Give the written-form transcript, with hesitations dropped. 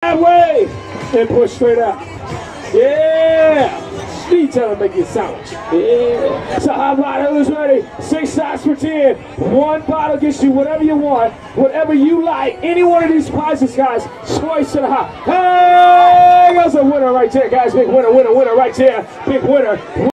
that way and push straight out. Yeah. Speed time to make it sandwich. Yeah. So how about who's ready? 6 shots for 10. One bottle gets you whatever you want, whatever you like. Any one of these prizes, guys. Choice to the hot. Hey, there's a winner right there, guys. Big winner, winner, winner right there. Big winner.